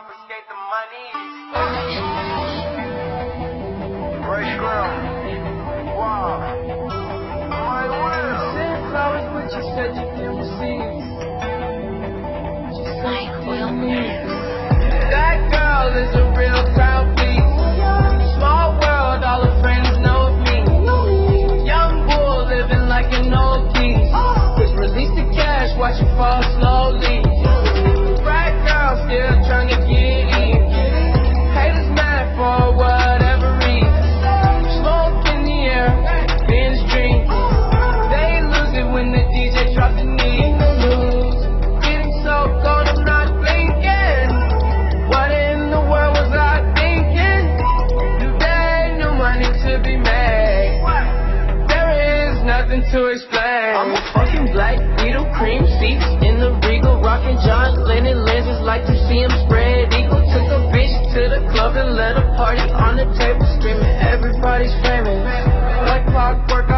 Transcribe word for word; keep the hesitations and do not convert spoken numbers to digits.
confiscate the money. Right ground. Wow. My will. Send flowers, but you said you didn't receive. Just like oil mirrors. That girl is a real crowd, please. Small world, all her friends know of me. Young bull living like an old geese. Just release the cash, watch it fall slowly. Right girl, still trying to get in. Haters mad for whatever reason. Smoke in the air, binge drink. They lose it when the D J drops the knee. Getting so cold, I'm not blinking. What in the world was I thinking? New day, new money to be made. There is nothing to explain. I'm a fucking black beetle, cream seats in the Regal, rocking John Lennon lenses, like to see him spread eagle. Took a bitch to the club and let a party on the table, screaming everybody's famous. Like clockwork,